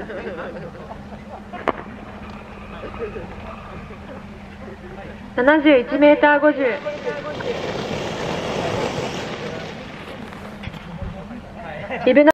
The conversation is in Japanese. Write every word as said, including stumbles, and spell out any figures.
ななじゅういちメーターごじゅう。リブ